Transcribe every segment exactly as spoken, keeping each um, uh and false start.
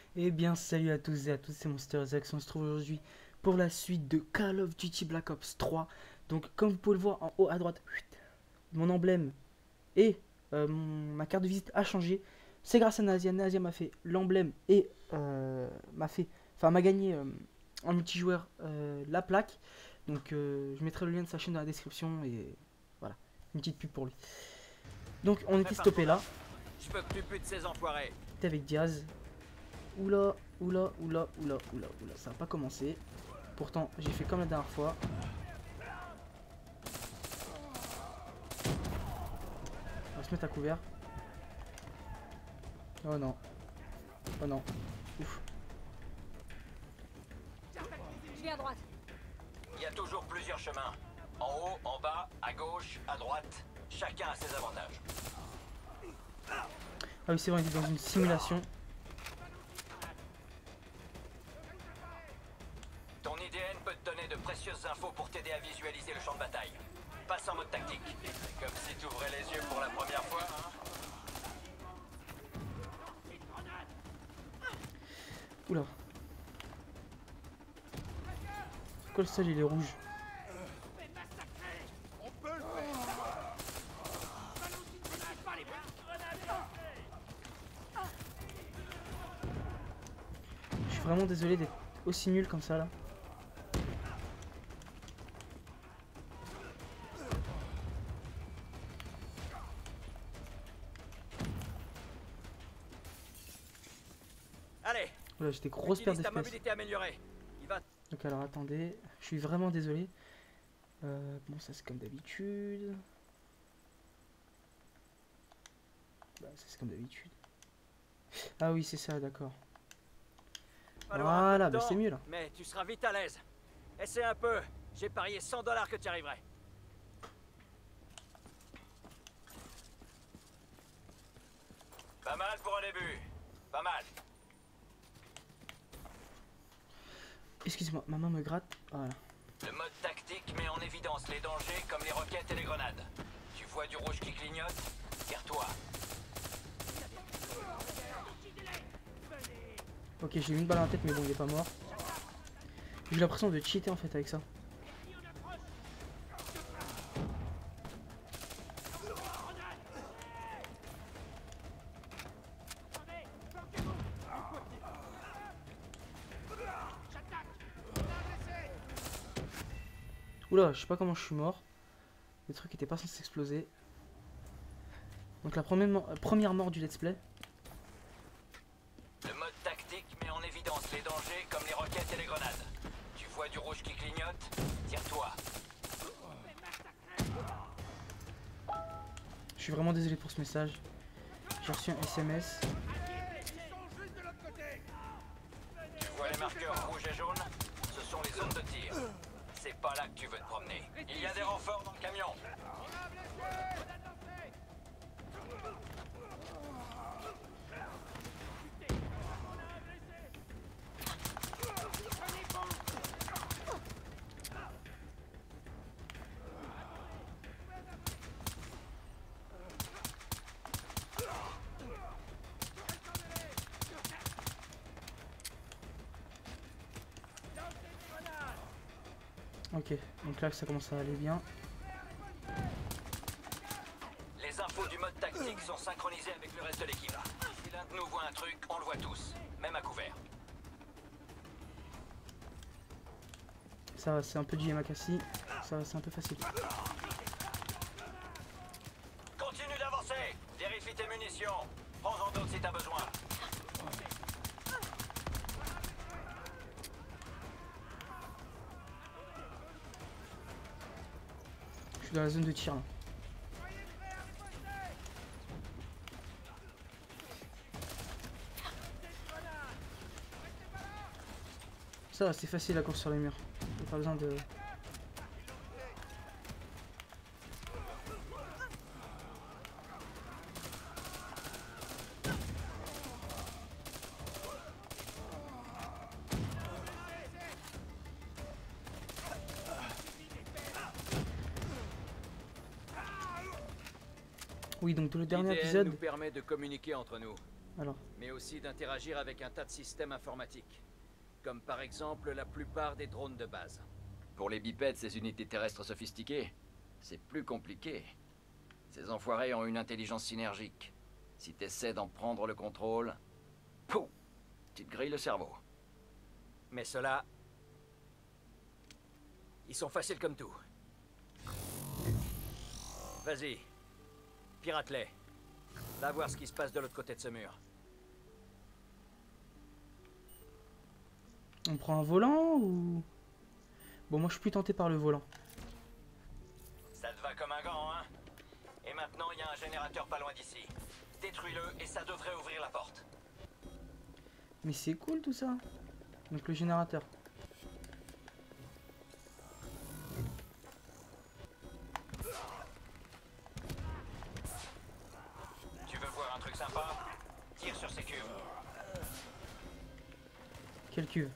Eh bien, salut à tous et à toutes, c'est MonsterZax. On se trouve aujourd'hui pour la suite de Call of Duty Black Ops trois. Donc, comme vous pouvez le voir en haut à droite, mon emblème et euh, mon- ma carte de visite a changé. C'est grâce à Nazia. Nazia m'a fait l'emblème et euh, m'a fait, enfin, m'a gagné euh, en multijoueur euh, la plaque. Donc, euh, je mettrai le lien de sa chaîne dans la description et voilà, une petite pub pour lui. Donc, on était stoppé là. Je peux que tu putes ces enfoirés. C'était avec Diaz. Oula, oula, oula, oula, oula, oula, ça n'a pas commencé. Pourtant, j'ai fait comme la dernière fois. On va se mettre à couvert. Oh non. Oh non. Ouf. Je vais à droite. Il y a toujours plusieurs chemins. En haut, en bas, à gauche, à droite. Chacun a ses avantages. Ah oui, c'est vrai, on est dans une simulation. Ton I D N peut te donner de précieuses infos pour t'aider à visualiser le champ de bataille. Passe en mode tactique. Comme si tu ouvrais les yeux pour la première fois, hein. Oula. Pourquoi le sol il est rouge? Je suis vraiment désolé d'être aussi nul comme ça là. Allez, Oula, j'ai des grosses pertes utilise ta d'F P S. mobilité améliorée. Il va... Donc alors attendez, je suis vraiment désolé. Euh, bon, ça c'est comme d'habitude. Bah, ça c'est comme d'habitude. Ah oui, c'est ça, d'accord. falloir un peu Voilà, de bah temps, c'est mieux là. Mais tu seras vite à l'aise. Essaie un peu. J'ai parié cent dollars que tu y arriverais. Pas mal pour un début. Pas mal. Excusez-moi, ma main me gratte. Voilà. Le mode tactique met en évidence les dangers comme les roquettes et les grenades. Tu vois du rouge qui clignote? Tire-toi. Ok, j'ai eu une balle dans la tête, mais bon, il est pas mort. J'ai eu l'impression de cheater en fait avec ça. Oula, je sais pas comment je suis mort. Le truc était pas censé exploser. Donc la première, mo- euh, première mort du let's play. Le mode tactique met en évidence les dangers comme les roquettes et les grenades. Tu vois du rouge qui clignote? Tire-toi. Je suis vraiment désolé pour ce message. J'ai reçu un S M S. Tu vois les marqueurs rouges et jaunes? Ce sont les zones de tir. C'est pas là que tu veux te promener. Il y a des renforts dans le camion. Ok, donc là ça commence à aller bien. Les infos du mode tactique sont synchronisées avec le reste de l'équipe. Si l'un de nous voit un truc, on le voit tous, même à couvert. Ça va, c'est un peu du Yamakasi. Ça va, c'est un peu facile. Continue d'avancer. Vérifie tes munitions. Prends-en d'autres si t'as besoin. Je suis dans la zone de tir là. Ça va, c'est facile la course sur les murs. J'ai pas besoin de... Oui, donc dans le dernier L'I D N épisode... nous permet de communiquer entre nous. Alors. Mais aussi d'interagir avec un tas de systèmes informatiques. Comme par exemple la plupart des drones de base. Pour les bipèdes, ces unités terrestres sophistiquées, c'est plus compliqué. Ces enfoirés ont une intelligence synergique. Si t'essaies d'en prendre le contrôle, pouf, tu te grilles le cerveau. Mais ceux-là, ils sont faciles comme tout. Vas-y, pirate-les. Va voir ce qui se passe de l'autre côté de ce mur. On prend un volant ou... Bon, moi je suis plus tenté par le volant. Ça te va comme un gant, hein? Et maintenant, il y a un générateur pas loin d'ici. Détruis-le et ça devrait ouvrir la porte. Mais c'est cool tout ça. Donc le générateur. Tu veux voir un truc sympa? Tire sur ces cubes. Quelle cuve?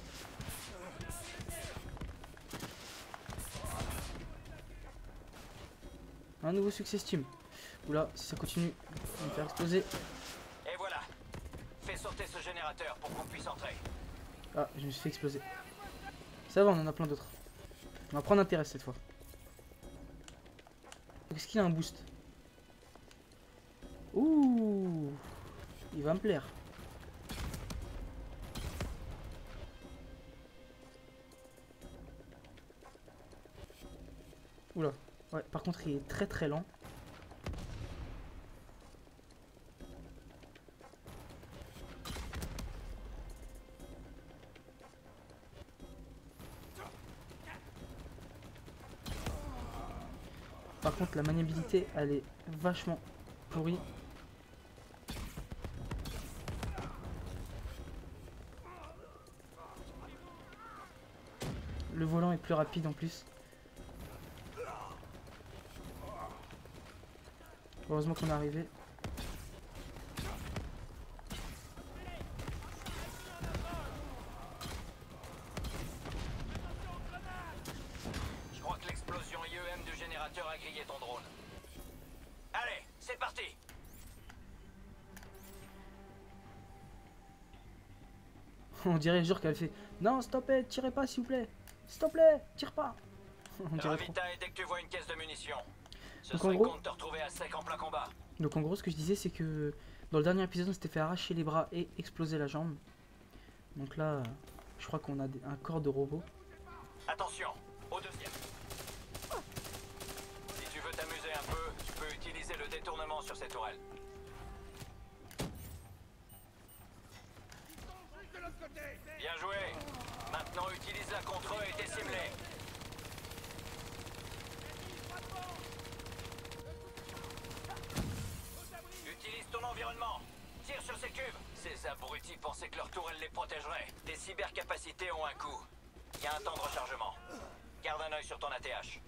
Un nouveau succès Steam. Oula, si ça continue, on va me faire exploser. Et voilà. Fais sauter ce générateur pour qu'on puisse entrer. Ah, je me suis fait exploser. Ça va, on en a plein d'autres. On va prendre intérêt cette fois. Est-ce qu'il a un boost? Ouh, il va me plaire. Oula. Ouais, par contre, il est très très lent. Par contre, la maniabilité, elle est vachement pourrie. Le volant est plus rapide en plus. Heureusement qu'on est arrivé. Je crois que l'explosion I E M du générateur a grillé ton drone. Allez, c'est parti! On dirait jure qu'elle fait non, stoppez, tirez pas s'il vous plaît. S'il te plaît, tire pas. On dirait trop. Ravitaille dès que tu vois une caisse de munitions. Ce Donc en serait gros, con de te retrouver à sec en plein combat. donc en gros, ce que je disais, c'est que dans le dernier épisode, on s'était fait arracher les bras et exploser la jambe. Donc là, je crois qu'on a des- un corps de robot. Attention, au deuxième. Si tu veux t'amuser un peu, tu peux utiliser le détournement sur ces tourelles. Bien joué. Maintenant, utilise-la contre eux et décime-les. Utilise ton environnement. Tire sur ces cubes. Ces abrutis pensaient que leur tourelle les protégerait. Tes cybercapacités ont un coût. Il y a un temps de rechargement. Garde un œil sur ton A T H.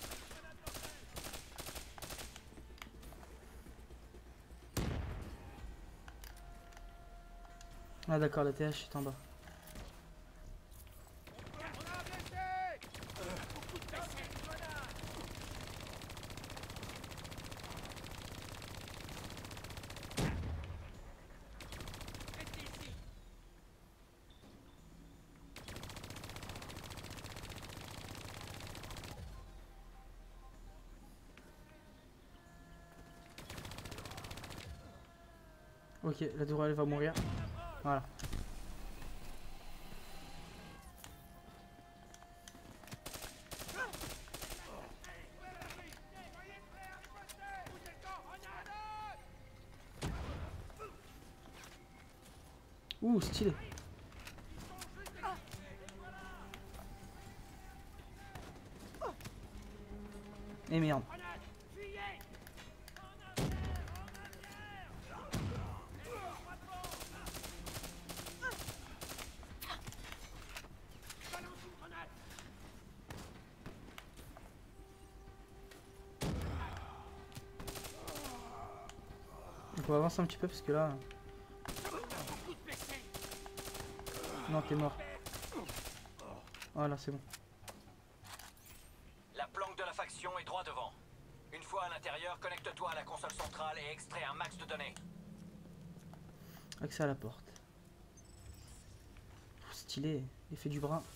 Ah d'accord, la T H est en bas. Ok, la tourelle va mourir. Voilà. Ouh, stylé. Et merde. Donc on va avancer un petit peu parce que là... Non, t'es mort. Voilà, c'est bon. La planque de la faction est droit devant. Une fois à l'intérieur, connecte-toi à la console centrale et extrais un max de données. Accès à la porte. Stylé, effet du bras.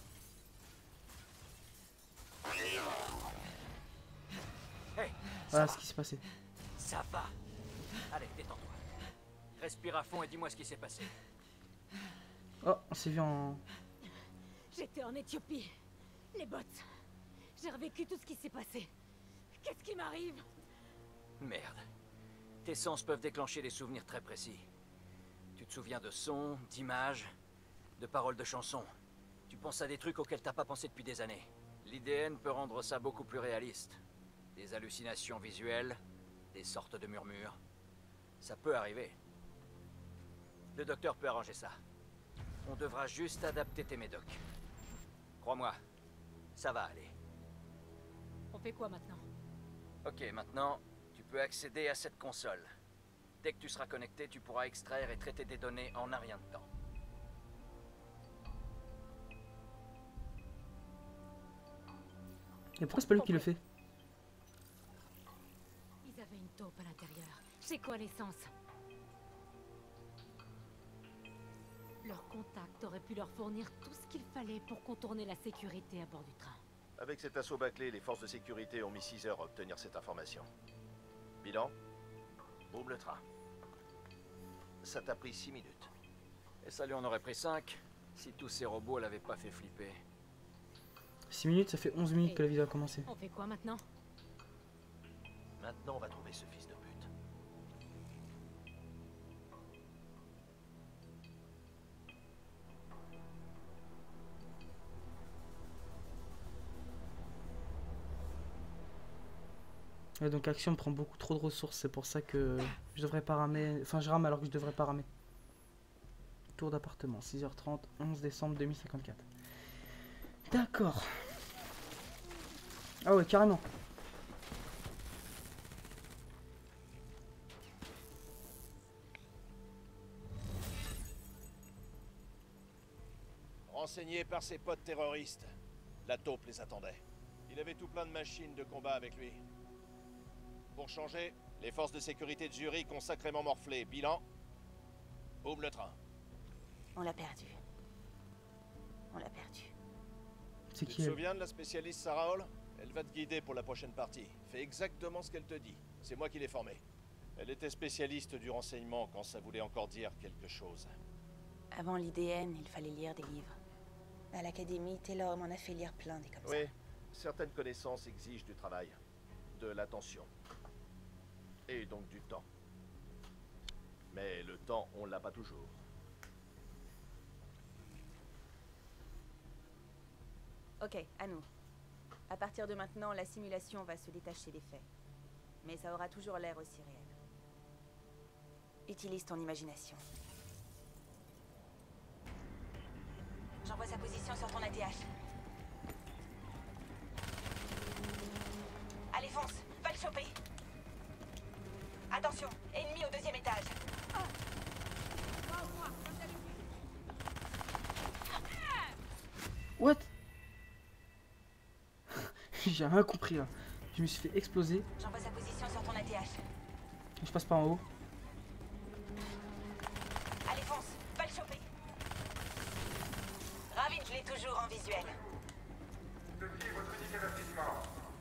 Hey, Voilà ce qui s'est passé. Ça va. Allez, détends-toi. Respire à fond et dis-moi ce qui s'est passé. Oh, on s'est vu en... J'étais en Éthiopie. Les bots. J'ai revécu tout ce qui s'est passé. Qu'est-ce qui m'arrive? Merde. Tes sens peuvent déclencher des souvenirs très précis. Tu te souviens de sons, d'images, de paroles de chansons. Tu penses à des trucs auxquels t'as pas pensé depuis des années. L'I D N peut rendre ça beaucoup plus réaliste. Des hallucinations visuelles, des sortes de murmures. Ça peut arriver. Le docteur peut arranger ça. On devra juste adapter tes médocs. Crois-moi, ça va aller. On fait quoi maintenant? Ok, maintenant, tu peux accéder à cette console. Dès que tu seras connecté, tu pourras extraire et traiter des données en un rien de temps. Et pourquoi c'est pas lui qui le fait? Ils avaient une taupe à l'intérieur. C'est quoi l'essence? Leur contact aurait pu leur fournir tout ce qu'il fallait pour contourner la sécurité à bord du train. Avec cet assaut bâclé, les forces de sécurité ont mis six heures à obtenir cette information. Bilan? Boum le train. Ça t'a pris six minutes. Et ça lui en aurait pris cinq, si tous ces robots l'avaient pas fait flipper. six minutes, ça fait onze minutes que la vidéo a commencé. On fait quoi maintenant? Maintenant, on va trouver ce fils de pute. Ouais, donc Axiom prend beaucoup trop de ressources, c'est pour ça que je devrais pas ramer. Enfin, je rame alors que je devrais pas ramer. Tour d'appartement, six heures trente, onze décembre deux mille cinquante-quatre. D'accord. Ah ouais, carrément. Renseigné par ses potes terroristes, la taupe les attendait. Il avait tout plein de machines de combat avec lui. Pour changer, les forces de sécurité de Zurich ont sacrément morflé. Bilan? Boum le train. On l'a perdu. On l'a perdu. C'est Tu te qui elle? souviens de la spécialiste Sarah Hall? Elle va te guider pour la prochaine partie. Fais exactement ce qu'elle te dit. C'est moi qui l'ai formée. Elle était spécialiste du renseignement quand ça voulait encore dire quelque chose. Avant l'I D N, il fallait lire des livres. À l'académie, Taylor m'en a fait lire plein des comme Oui, certaines connaissances exigent du travail, de l'attention. Et donc du temps. Mais le temps, on l'a pas toujours. ça. Ok, à nous. À partir de maintenant, la simulation va se détacher des faits. Mais ça aura toujours l'air aussi réel. Utilise ton imagination. J'envoie sa position sur ton A T H. Allez, fonce, va le choper. Attention, ennemi au deuxième étage. What? J'ai rien compris là. Je me suis fait exploser. J'envoie sa position sur ton A T H. Je passe par en haut. Allez, fonce, va le choper. Ravin, je l'ai toujours en visuel. Ceci est votre unique avertissement.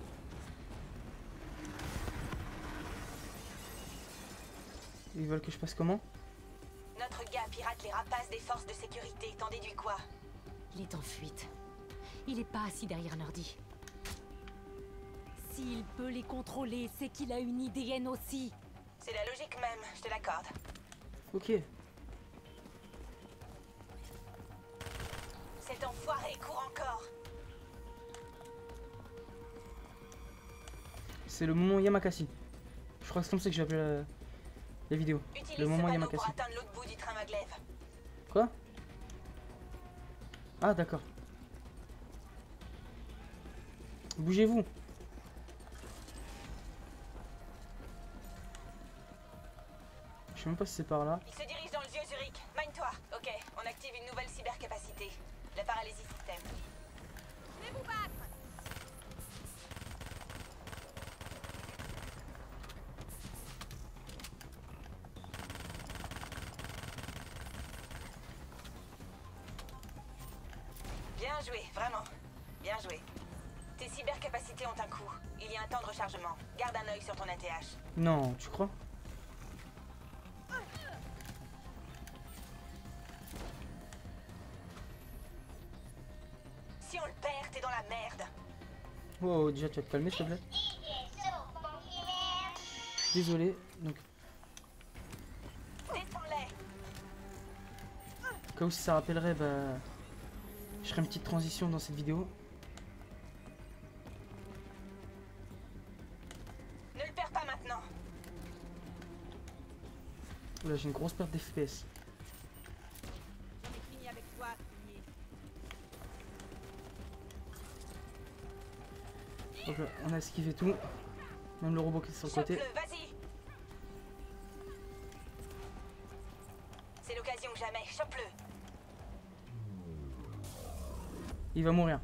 Ils veulent que je passe comment? Notre gars pirate les rapaces des forces de sécurité. T'en déduis quoi? Il est en fuite. Il est pas assis derrière un ordi. S'il peut les contrôler, c'est qu'il a une I D N aussi. C'est la logique même, je te l'accorde. Ok. Cet enfoiré court encore. C'est le moment Yamakasi. Je crois que c'est comme ça que j'appelle la, la vidéo. Utilise Le ce moment panneau Yamakasi. pour atteindre l'autre bout du train maglev. Quoi? Ah d'accord. Bougez-vous. Je sais même pas si c'est par là. Il se dirige dans le vieux Zurich. Mine-toi. Ok, on active une nouvelle cybercapacité. La paralysie système. Je vais vous battre. joué, vraiment. Bien joué. Tes cybercapacités ont un coût. Il y a un temps de rechargement. Garde un œil sur ton A T H. Non, tu crois? Si on le perd, t'es dans la merde. Oh, déjà, tu vas te calmer, s'il te plaît. Désolé. Donc, Descends-les. au cas où si ça rappellerait, bah, je ferai une petite transition dans cette vidéo. Ne le perds pas maintenant. Là, j'ai une grosse perte d'F P S. J'en ai fini avec toi, Signé. Donc là, on a esquivé tout. Même le robot qui est sur le côté. Chope-le, vas-y. C'est l'occasion que jamais. Chope-le. Il va mourir.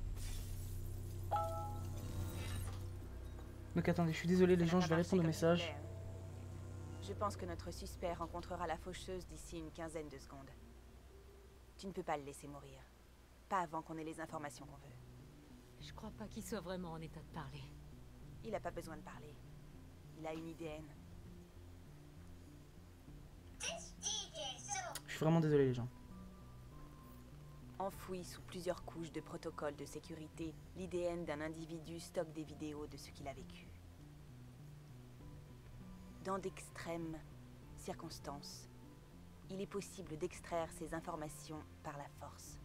Donc attendez, je suis désolé les gens, je vais répondre au message. Je pense que notre suspect rencontrera la faucheuse d'ici une quinzaine de secondes. Tu ne peux pas le laisser mourir. Pas avant qu'on ait les informations qu'on veut. Je crois pas qu'il soit vraiment en état de parler. Il a pas besoin de parler. Il a une I D N. Je suis vraiment désolé les gens. Enfoui sous plusieurs couches de protocoles de sécurité, l'I D N d'un individu stocke des vidéos de ce qu'il a vécu. Dans d'extrêmes circonstances, il est possible d'extraire ces informations par la force.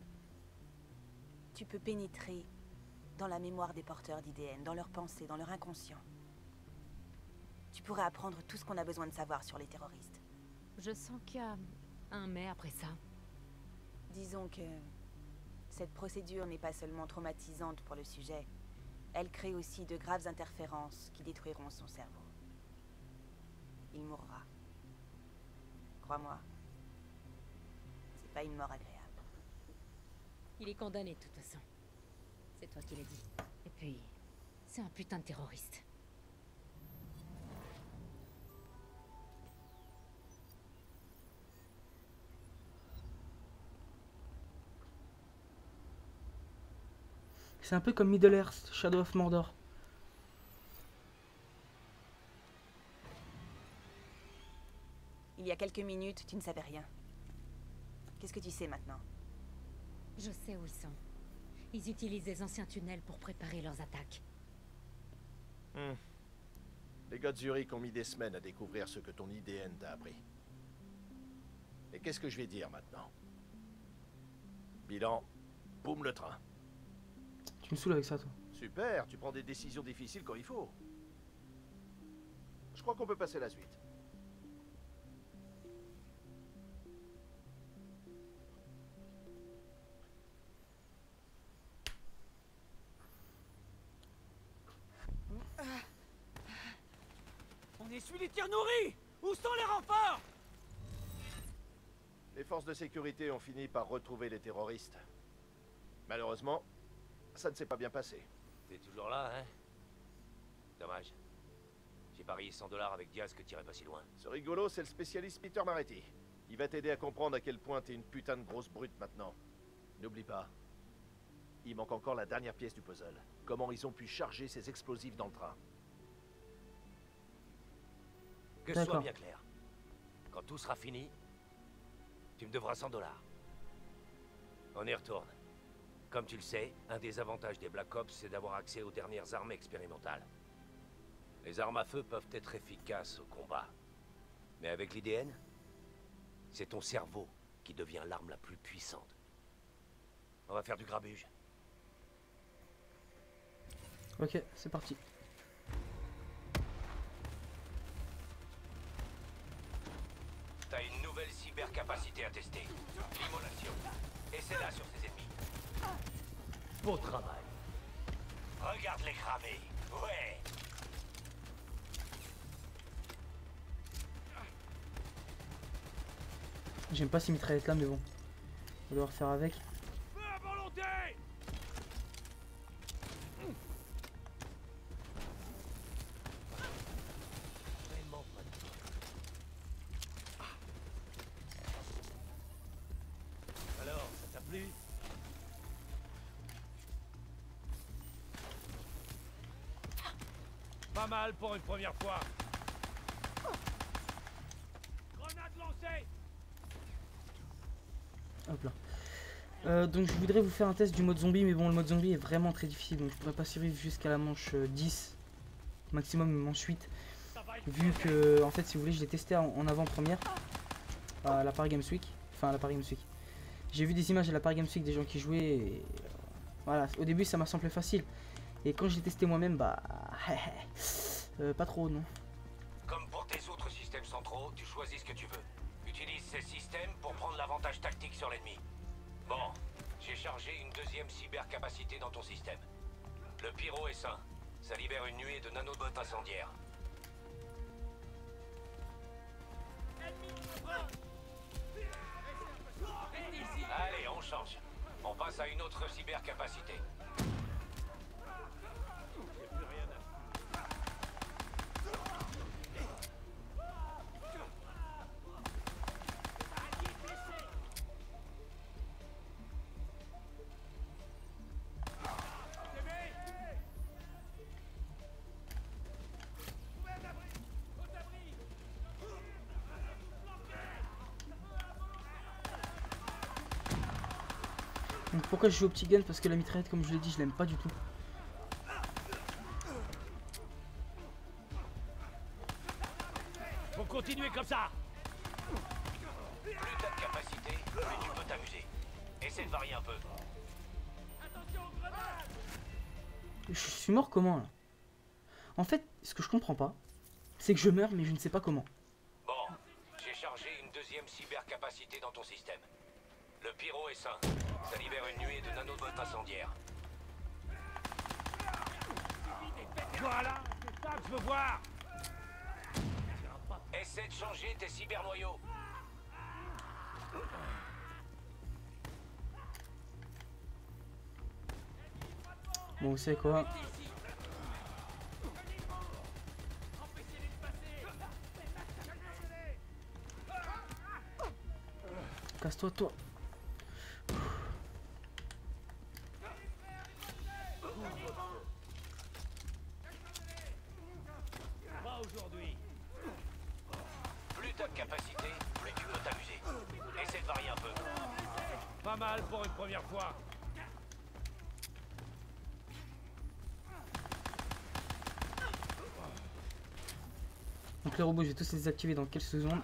Tu peux pénétrer dans la mémoire des porteurs d'I D N, dans leurs pensées, dans leur inconscient. Tu pourrais apprendre tout ce qu'on a besoin de savoir sur les terroristes. Je sens qu'il y a un mais après ça. Disons que cette procédure n'est pas seulement traumatisante pour le sujet, elle crée aussi de graves interférences qui détruiront son cerveau. Il mourra. Crois-moi, c'est pas une mort agréable. Il est condamné de toute façon. C'est toi qui l'as dit. Et puis, c'est un putain de terroriste. C'est un peu comme Middle-earth, Shadow of Mordor. Il y a quelques minutes, tu ne savais rien. Qu'est-ce que tu sais maintenant? Je sais où ils sont. Ils utilisent les anciens tunnels pour préparer leurs attaques. Hmm. Les gars de Zurich ont mis des semaines à découvrir ce que ton I D N t'a appris. Et qu'est-ce que je vais dire maintenant? Bilan, boum le train. Tu me saoules avec ça, toi. Super, tu prends des décisions difficiles quand il faut. Je crois qu'on peut passer à la suite. On essuie les tirs nourris! Où sont les renforts? Les forces de sécurité ont fini par retrouver les terroristes. Malheureusement, ça ne s'est pas bien passé. T'es toujours là, hein? Dommage. J'ai parié cent dollars avec Diaz que t'irais pas si loin. Ce rigolo, c'est le spécialiste Peter Maretti. Il va t'aider à comprendre à quel point t'es une putain de grosse brute maintenant. N'oublie pas, il manque encore la dernière pièce du puzzle. Comment ils ont pu charger ces explosifs dans le train. Que ce soit D'accord. bien clair. Quand tout sera fini, tu me devras cent dollars. On y retourne. Comme tu le sais, un des avantages des Black Ops, c'est d'avoir accès aux dernières armes expérimentales. Les armes à feu peuvent être efficaces au combat. Mais avec l'I D N, c'est ton cerveau qui devient l'arme la plus puissante. On va faire du grabuge. Ok, c'est parti. T'as une nouvelle cybercapacité à tester. L'immolation. Et c'est là sur ses ennemis. Beau travail. Regarde-les cramer. Ouais. J'aime pas ces mitraillettes là, mais bon. On va devoir faire avec. Feu à volonté! Vraiment pas de toi. Alors, ça t'a plu? Pas mal pour une première fois. Grenade lancée. Hop là. Euh, donc je voudrais vous faire un test du mode zombie, mais bon, le mode zombie est vraiment très difficile, donc je pourrais pas survivre jusqu'à la manche euh, dix, maximum manche huit, vu que, en fait, si vous voulez, je l'ai testé en, en avant-première à la Paris Games Week, enfin à la Paris Games Week. J'ai vu des images à la Paris Games Week des gens qui jouaient, et euh, voilà, au début ça m'a semblé facile, et quand je l'ai testé moi-même, bah, euh, pas trop, non. Comme pour tes autres systèmes centraux, tu choisis ce que tu veux. Utilise ces systèmes pour prendre l'avantage tactique sur l'ennemi. Bon, j'ai chargé une deuxième cybercapacité dans ton système. Le pyro est sain. Ça libère une nuée de nanobots incendiaires. Allez, on change. On passe à une autre cybercapacité. Donc pourquoi je joue au petit gun? Parce que la mitraillette, comme je l'ai dit, je l'aime pas du tout. Faut continuer comme ça. Plus t'as de capacité, plus tu peux t'amuser. Essaie de varier un peu. Attention aux grenades. Je suis mort comment là? En fait, ce que je comprends pas, c'est que je meurs, mais je ne sais pas comment. Bon, j'ai chargé une deuxième cybercapacité dans ton système. Le pyro est sain. Ça libère une nuée de nanobots incendiaires. Voilà, c'est ça que je veux voir. Essaie de changer tes cybernoyaux. Bon, vous savez quoi? Casse-toi, toi. Pas aujourd'hui. Plus t'as de capacité, plus tu peux t'amuser. Essaie de varier un peu. Pas mal pour une première fois. Donc les robots, je vais tous les désactiver dans quelques secondes.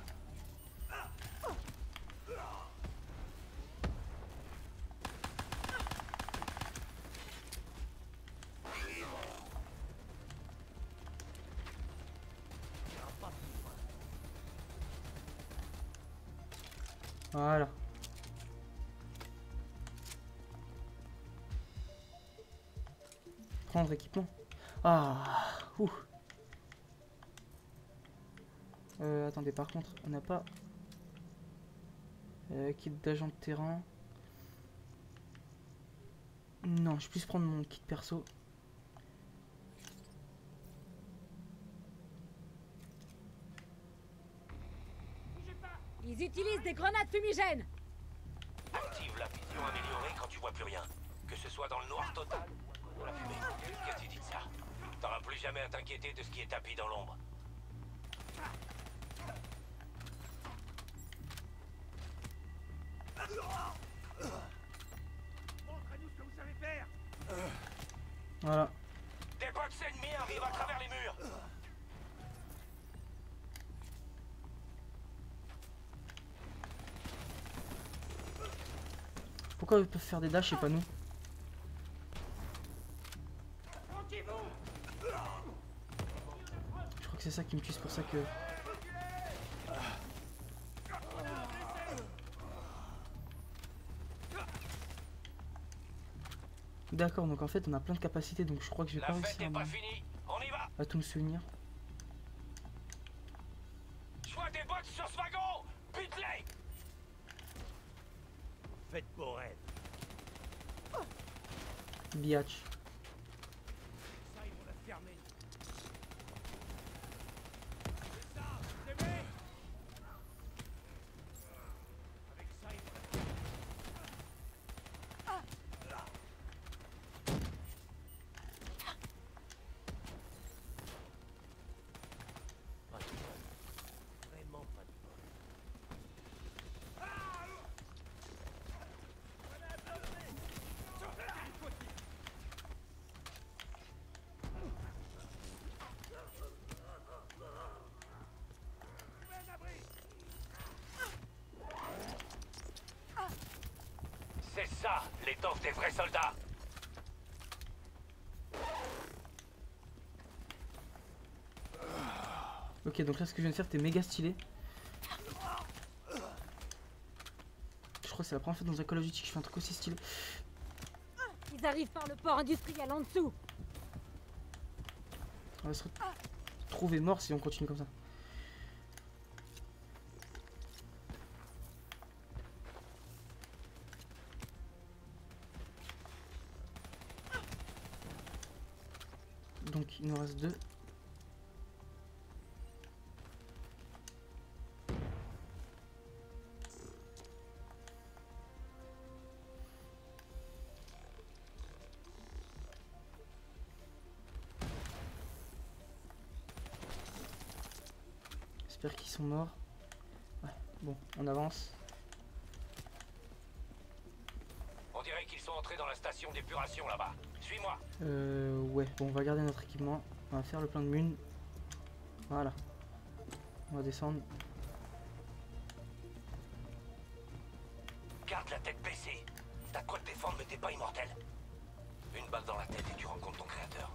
Voilà. Prendre équipement. Ah, ouh. Euh, attendez, par contre, on n'a pas euh, kit d'agent de terrain. Non, je vais plus prendre mon kit perso. Ils utilisent des grenades fumigènes. Active la vision améliorée quand tu vois plus rien. Que ce soit dans le noir total ou dans la fumée. Qu'est-ce que tu dis de ça? T'auras plus jamais à t'inquiéter de ce qui est tapis dans l'ombre. Montrez-nous ce que vous savez faire. Voilà. Des box ennemis arrivent à travers les murs. Pourquoi ils peuvent faire des dashs et pas nous? Je crois que c'est ça qui me tue, c'est pour ça que... D'accord, donc en fait on a plein de capacités, donc je crois que je vais La pas fête réussir n'est à, pas me- finie. On y va. à tout me souvenir. Je vois des bots sur ce wagon. Bute-les. Faites beau rêve. Biatch. Ça, ils vont la fermer. C'est ça, vous aimez? Avec ça, ils vont la fermer. Étoffe des vrais soldats. Ok, donc là, ce que je viens de faire, t'es méga stylé. Je crois que c'est la première fois dans un Call of Duty que je fais un truc aussi stylé. Ils arrivent par le port industriel en dessous. On va se retrouver mort si on continue comme ça. Donc il nous reste deux. J'espère qu'ils sont morts. Ouais, bon, on avance. On dirait qu'ils sont entrés dans la station d'épuration là-bas. Suis-moi. Euh, ouais, bon, on va garder notre équipement. On va faire le plein de mun. Voilà. On va descendre. Garde la tête baissée. T'as de quoi te défendre, mais t'es pas immortel. Une balle dans la tête et tu rencontres ton créateur.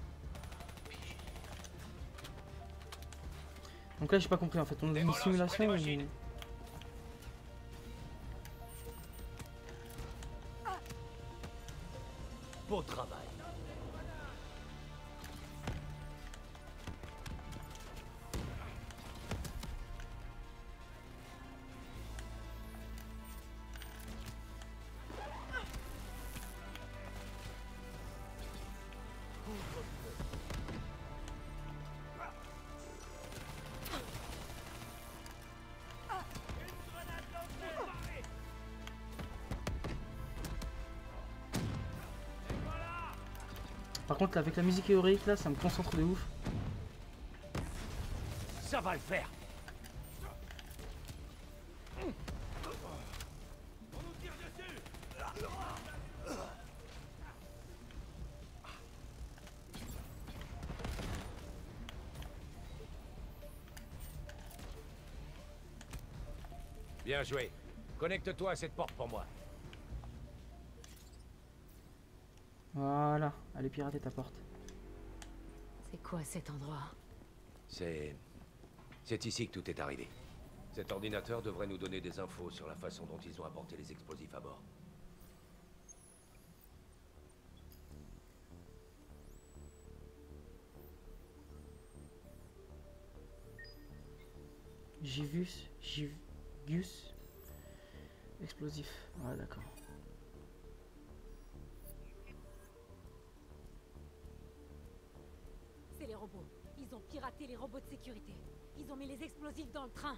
Donc là, j'ai pas compris en fait. On est dans une simulation ou... Beau travail. Par contre, là, avec la musique héroïque, là, ça me concentre de ouf. Ça va le faire. Bien joué. Connecte-toi à cette porte pour moi. Voilà, allez pirater ta porte. C'est quoi cet endroit? C'est... C'est ici que tout est arrivé. Cet ordinateur devrait nous donner des infos sur la façon dont ils ont apporté les explosifs à bord. Givus, Givius, explosif. Ah d'accord. C'est les robots. Ils ont piraté les robots de sécurité. Ils ont mis les explosifs dans le train.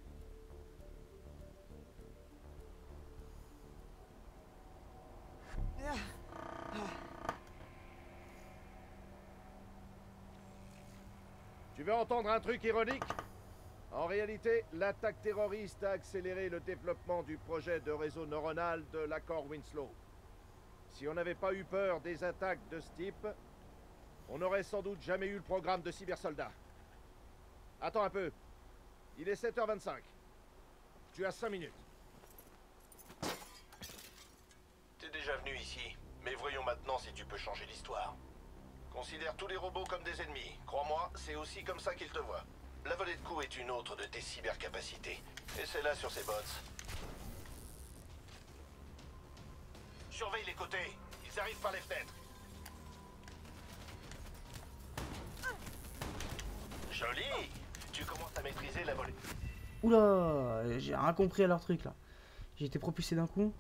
Tu veux entendre un truc ironique? En réalité, l'attaque terroriste a accéléré le développement du projet de réseau neuronal de l'accord Winslow. Si on n'avait pas eu peur des attaques de ce type, on n'aurait sans doute jamais eu le programme de cybersoldats. Attends un peu. Il est sept heures vingt-cinq. Tu as cinq minutes. T'es déjà venu ici, mais voyons maintenant si tu peux changer l'histoire. Considère tous les robots comme des ennemis. Crois-moi, c'est aussi comme ça qu'ils te voient. La volée de coups est une autre de tes cybercapacités. Et c'est là sur ces bots. Surveille les côtés. Ils arrivent par les fenêtres. Joli. Tu commences à maîtriser la volée. Oula, j'ai rien compris à leur truc là. J'ai été propulsé d'un coup.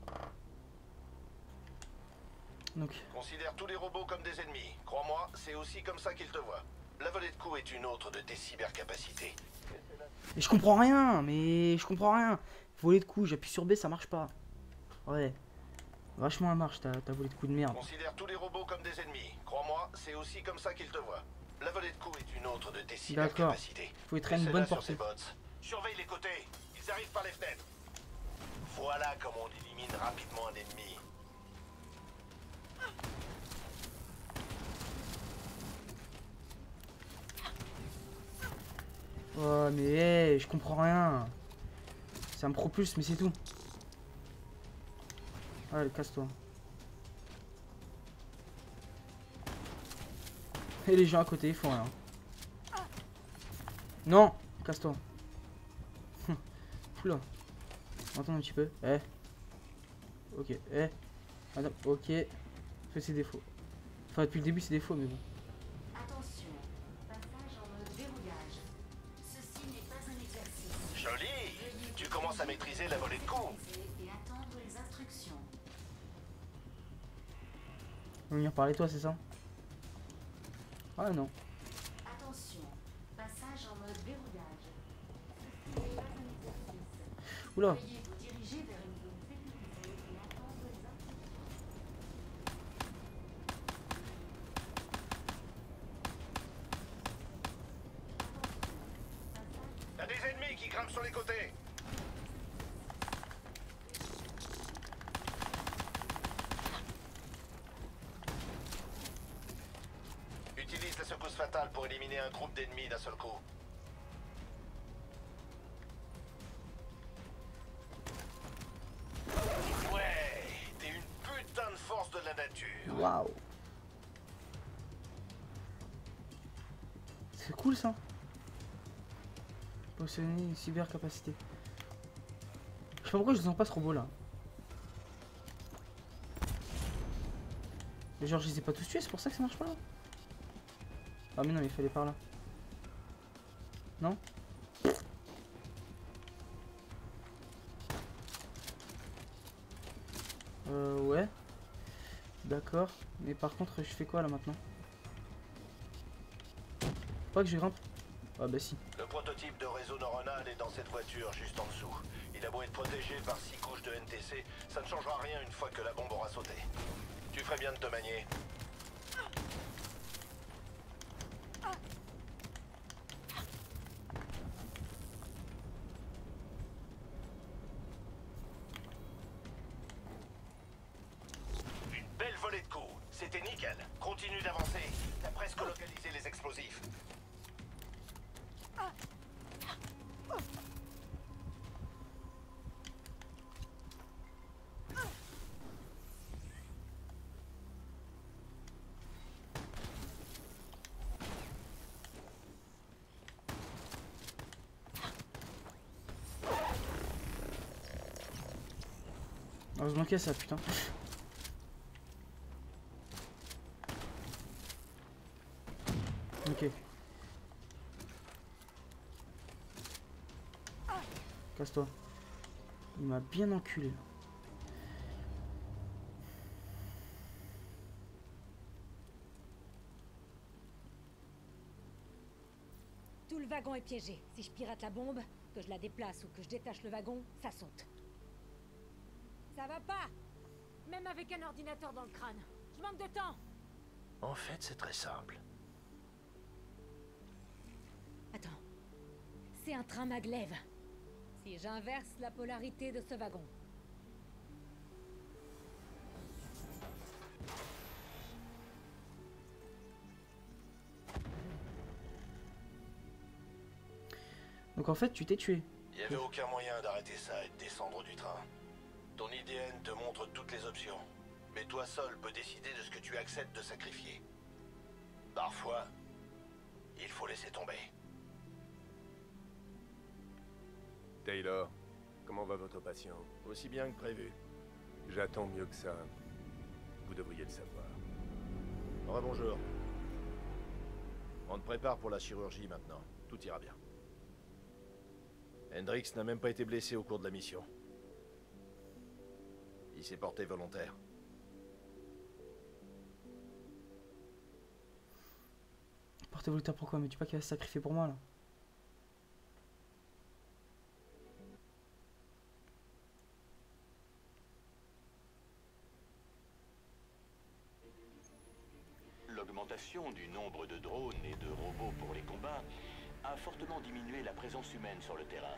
Donc. Considère tous les robots comme des ennemis. Crois-moi, c'est aussi comme ça qu'ils te voient. La volée de coups est une autre de tes cybercapacités. Mais je comprends rien, mais je comprends rien. Voler de coups, j'appuie sur B, ça marche pas. Ouais. Vachement à marche ta, ta volée de coups de merde. Considère tous les robots comme des ennemis. Crois-moi, c'est aussi comme ça qu'ils te voient. La volée de coups est une autre de tes cybercapacités. Faut être à une bonne portée. Surveille les côtés. Ils arrivent par les fenêtres. Voilà comment on élimine rapidement un ennemi. Oh mais hey, je comprends rien. Ça me propulse mais c'est tout. Allez, casse-toi. Et les gens à côté ils font rien. Non, casse-toi. Oula. Attends un petit peu. Eh. Ok. Eh. Attends. Ok. Fais ses défauts. Enfin depuis le début c'est défauts mais bon. Attention. Passage en mode verrouillage. Ceci n'est pas un exercice. Joli. Tu commences à maîtriser la volée de coups. Et attendre les instructions. On va venir parler toi c'est ça? Ah non. Attention. Passage en mode verrouillage. Ceci n'est pas un exercice. Oula. Veuillez vous diriger vers une zone sécurisée et attendre les instructions. T'as des ennemis qui grimpent sur les côtés. Utilise la secousse fatale pour éliminer un groupe d'ennemis d'un seul coup. Ouais, t'es une putain de force de la nature. Waouh. C'est cool ça. Posséder une cyber capacité. Je sais pas pourquoi je sens pas ce robot là. Mais genre je les ai pas tous tués, c'est pour ça que ça marche pas là. Ah mais non mais il fallait par là. Non? Euh ouais. D'accord. Mais par contre je fais quoi là maintenant? Pas que je grimpe. Ah bah si. Le prototype de réseau neuronal est dans cette voiture juste en dessous. Il a beau être protégé par six couches de N T C, ça ne changera rien une fois que la bombe aura sauté. Tu ferais bien de te manier. Une belle volée de coups. C'était nickel. Continue d'avancer. T'as presque localisé les explosifs. Heureusement qu'il y a ça putain. Ok. Casse-toi. Il m'a bien enculé. Tout le wagon est piégé. Si je pirate la bombe, que je la déplace ou que je détache le wagon, ça saute. Ça va pas! Même avec un ordinateur dans le crâne. Je manque de temps! En fait, c'est très simple. Attends. C'est un train maglev. Si j'inverse la polarité de ce wagon. Donc en fait tu t'es tué. Il n'y avait aucun moyen d'arrêter ça et de descendre du train. Ton I D N te montre toutes les options. Mais toi seul peux décider de ce que tu acceptes de sacrifier. Parfois, il faut laisser tomber. Taylor, comment va votre patient? Aussi bien que prévu. J'attends mieux que ça. Vous devriez le savoir. Rebonjour. On te prépare pour la chirurgie maintenant. Tout ira bien. Hendrix n'a même pas été blessé au cours de la mission. Il s'est porté volontaire. Portez volontaire pourquoi? Mais tu pas qu'il va se sacrifier pour moi là. L'augmentation du nombre de drones et de robots pour les combats a fortement diminué la présence humaine sur le terrain.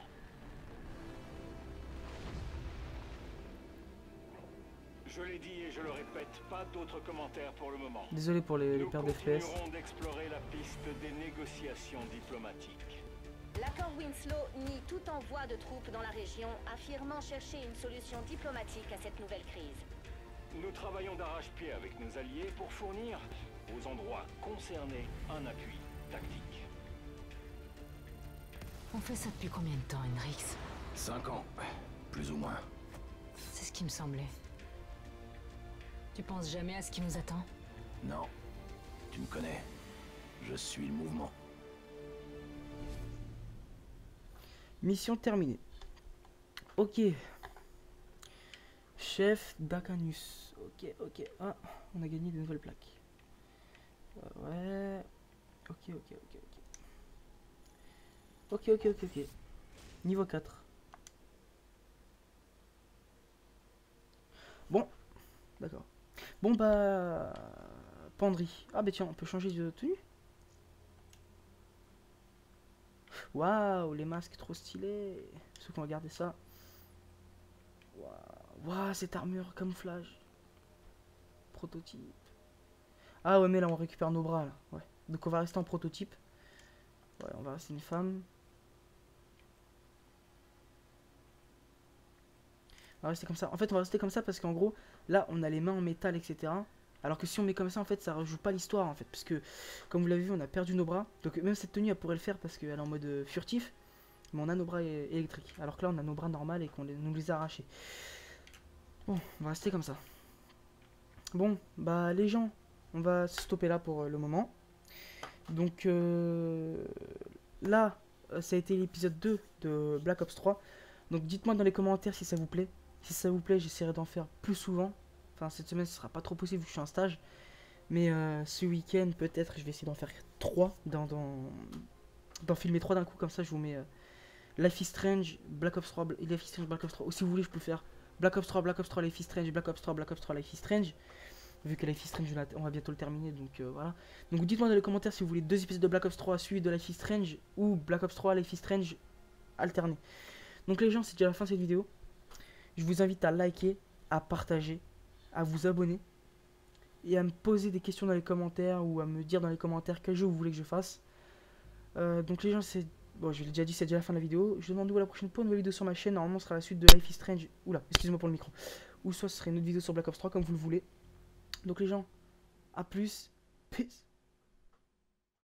Je l'ai dit et je le répète, pas d'autres commentaires pour le moment. Désolé pour les, les pertes d'F P S. Nous continuerons d'explorer la piste des négociations diplomatiques. L'accord Winslow nie tout envoi de troupes dans la région, affirmant chercher une solution diplomatique à cette nouvelle crise. Nous travaillons d'arrache-pied avec nos alliés pour fournir aux endroits concernés un appui tactique. On fait ça depuis combien de temps, Hendrix? Cinq ans, plus ou moins. C'est ce qui me semblait. Tu penses jamais à ce qui nous attend? Non, tu me connais. Je suis le mouvement. Mission terminée. Ok. Chef Dacanus. Ok, ok. Ah, on a gagné de nouvelles plaques. Euh, ouais. Ok, ok, ok, ok. Ok, ok, ok, ok. Niveau quatre. Bon. D'accord. Bon bah... Penderie. Ah bah tiens, on peut changer de tenue. Waouh, les masques trop stylés. Ceux qui ont regardé ça. Waouh, wow, cette armure camouflage. Prototype. Ah ouais, mais là on récupère nos bras là. Ouais. Donc on va rester en prototype. Ouais, on va rester une femme. On va rester comme ça. En fait, on va rester comme ça parce qu'en gros, là on a les mains en métal, et cetera. Alors que si on met comme ça, en fait, ça rejoue pas l'histoire, en fait. Parce que, comme vous l'avez vu, on a perdu nos bras. Donc même cette tenue, elle pourrait le faire parce qu'elle est en mode euh, furtif. Mais on a nos bras é électriques. Alors que là, on a nos bras normaux et qu'on nous les a arrachés. Bon, on va rester comme ça. Bon, bah les gens, on va stopper là pour euh, le moment. Donc euh, là, ça a été l'épisode deux de Black Ops trois. Donc dites-moi dans les commentaires si ça vous plaît. Si ça vous plaît, j'essaierai d'en faire plus souvent. Enfin, cette semaine, ce sera pas trop possible vu que je suis en stage. Mais euh, ce week-end, peut-être, je vais essayer d'en faire trois. D'en d'en filmer trois d'un coup. Comme ça, je vous mets euh, Life is Strange, Black Ops trois, Life is Strange, Black Ops trois. Ou si vous voulez, je peux faire Black Ops trois, Black Ops trois, Life is Strange, Black Ops trois, Black Ops trois, Life is Strange. Vu que Life is Strange, on va bientôt le terminer. Donc euh, voilà. Donc dites-moi dans les commentaires si vous voulez deux épisodes de Black Ops trois suivis de Life is Strange. Ou Black Ops trois, Life is Strange alterné. Donc les gens, c'est déjà la fin de cette vidéo. Je vous invite à liker, à partager, à vous abonner et à me poser des questions dans les commentaires ou à me dire dans les commentaires quel jeu vous voulez que je fasse. Euh, donc les gens, c'est... Bon, je l'ai déjà dit, c'est déjà la fin de la vidéo. Je vous demande où la prochaine pour une nouvelle vidéo sur ma chaîne. Normalement, ce sera la suite de Life is Strange. Oula, excusez-moi pour le micro. Ou soit ce serait une autre vidéo sur Black Ops trois, comme vous le voulez. Donc les gens, à plus. Peace.